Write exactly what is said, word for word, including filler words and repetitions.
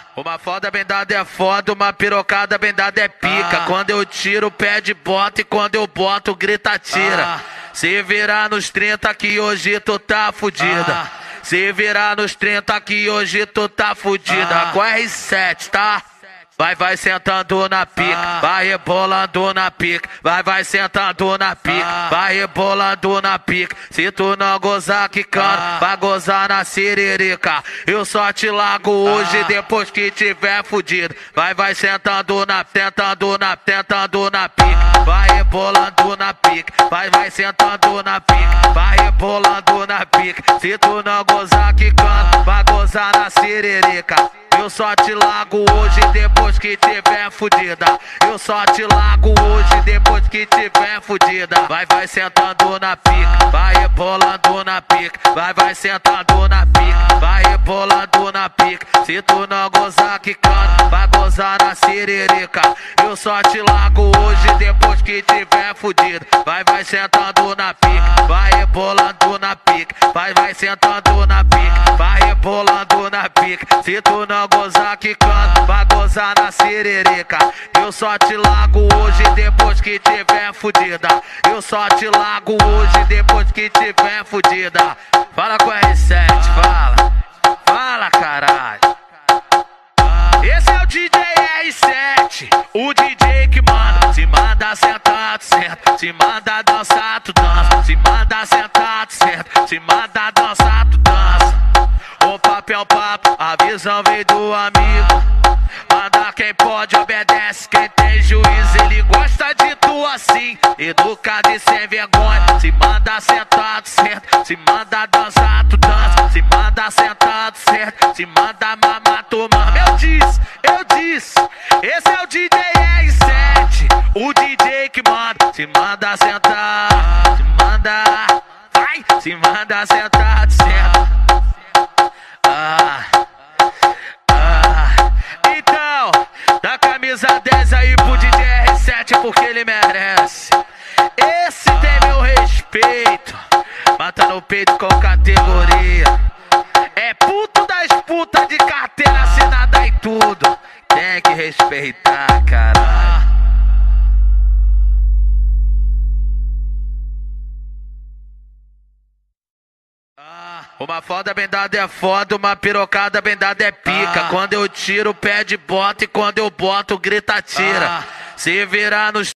Uma foda bem dada é foda, uma pirocada bem dada é pica. Ah. Quando eu tiro, pede bota, e quando eu boto, grita tira. Ah. Se virar nos trinta que hoje tu tá fudida. Ah. Se virar nos trinta que hoje tu tá fudida. Ah. Com R sete, tá? Vai, vai sentando na pica, ah. vai rebolando na pica, vai, vai sentando na pica, ah. vai rebolando na pica. Se tu não gozar quicando, ah. vai gozar na siririca. Eu só te largo hoje ah. depois que tiver fudido. Vai, vai sentando na, tentando na, tentando na pica, ah. vai rebolando na pica, vai, vai sentando na pica, vai rebolando na pica. Se tu não gozar quicando, vai gozar na siririca. Eu só te largo hoje depois que tiver fudida. Eu só te largo hoje depois que tiver fudida. Vai, vai sentando na pica, vai rebolando na pica, vai, vai sentando na pica, vai rebolando na pica. Se tu não gozar quicando, vai gozar na siririca. Eu só te largo hoje depois que tiver fudida. Vai, vai sentando na pica, vai rebolando na pica, vai, vai sentando na pica, vai rebolando na pica. Se tu não gozar quicando, vai gozar na siririca. Eu só te largo hoje depois que tiver fudida. Eu só te largo hoje depois que tiver fudida. Fala com R sete, fala. Fala, caralho. Esse é o D J R sete, o D J que manda. Se manda sentar, tu senta. Se manda dançar, tu dança. Se manda sentar, tu senta. Se manda dançar, tu dança. O papo é o papo, a visão vem do amigo. Manda quem pode, obedece quem tem juízo. Ele gosta de tu assim, educado e sem vergonha. Se manda sentar, tu senta. Se manda dançar, tu dança. Se manda sentar, tu senta. Se manda mamar, tu mama. Eu disse, eu disse, esse é o D J R sete, o D J que manda. Se manda sentar, se manda, vai. Se manda sentar, tu senta. Ah, ah. Então, dá camisa dez aí pro D J R sete porque ele merece. Esse tem meu respeito, mata no peito com categoria. É puto das putas de carteira assinada e tudo. Tem que respeitar, caralho. Uma foda bem dada é foda, uma pirocada bem dada é pica. Ah. Quando eu tiro, pede bota, e quando eu boto, grita tira. Ah. Se virar nos